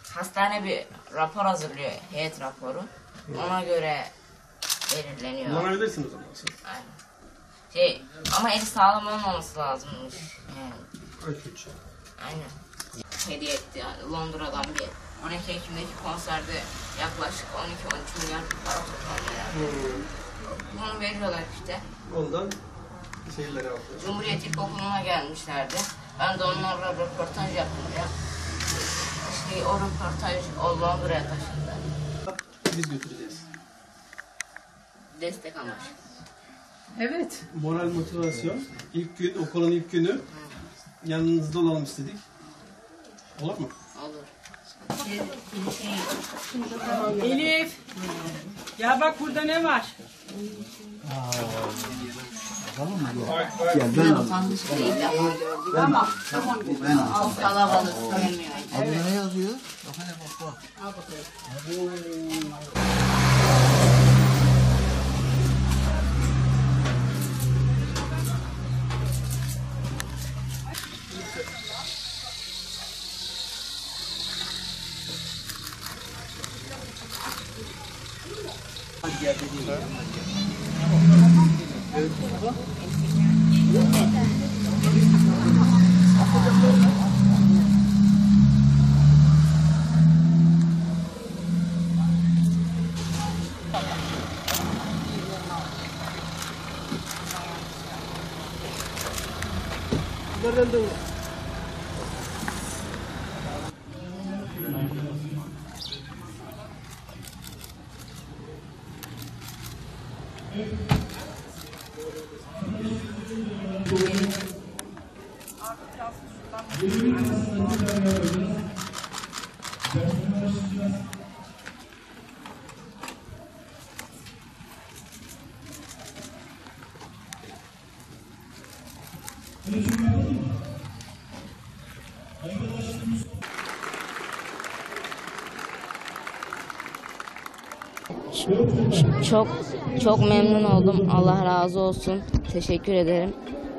hastane bir rapor hazırlıyor, heyet raporu. Ona göre belirleniyor. Kullanabilirsiniz o zaman. Aynen. Ama eli sağlam olmaması lazımmış. Yani. Aynen. Hediye etti yani Londra'dan bir 12 Ekim'deki konserde yaklaşık 12-13 milyar para toplandı yani. Bunu veriyorlar işte. Ondan şeyleri alıyoruz. Cumhuriyet İlkokulu'na gelmişlerdi. Ben de onlarla röportaj yaptım ya. İşte o röportaj Londra'ya taşındı. Biz götüreceğiz. Destek amaçlı. Evet. Moral motivasyon. İlk gün, okulun ilk günü yanınızda olalım istedik. Olur mu? Olur. Elif. Ya bak burada ne var? Gel ben alayım. Tamam. Kalabalık sevmiyor. Adına ne yazıyor? Al bakalım. Çok memnun oldum. Allah razı olsun. Teşekkür ederim.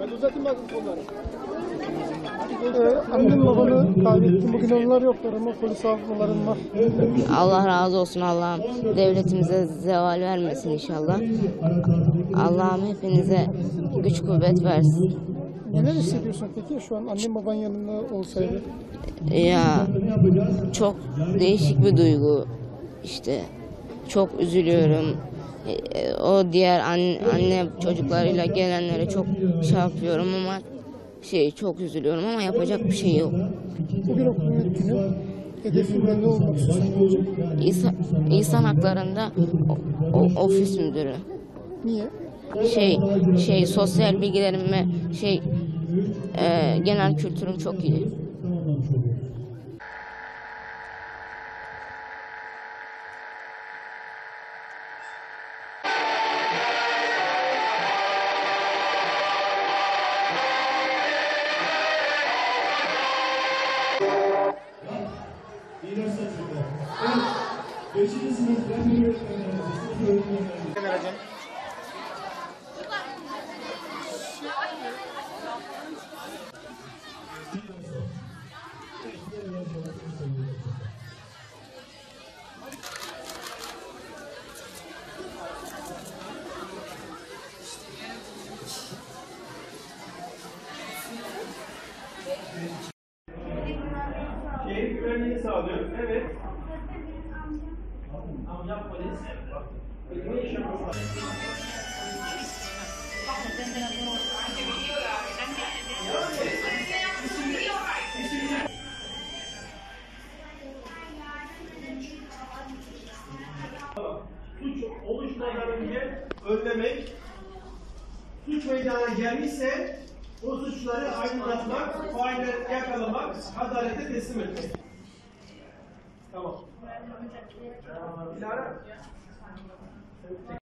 Annem babanı kaybettim. Bugün onlar yoklar ama polis hafızalarım var. Allah razı olsun. Allah'ım devletimize zeval vermesin inşallah. Allah'ım hepinize güç kuvvet versin. Neler hissediyorsun peki şu an annem baban yanında olsaydı? Ya çok değişik bir duygu. İşte çok üzülüyorum. O diğer anne çocuklarıyla gelenlere çok şey yapıyorum ama çok üzülüyorum ama yapacak bir şey yok. Bugün okulun ilk günü. Hedefinde ne olmak istiyorsun? İnsan haklarında ofis müdürü. Niye? Sosyal bilgilerim ve genel kültürüm çok iyi. Güvenliğini sağlıyor. Evet. Amcam polis. Ne iş yapıyorsun? Suç oluşmadan önce önlemek, suç meydana gelmişse o suçları aydınlatmak, failleri yakalamak, adalete teslim etmek. Tamam. Dilara.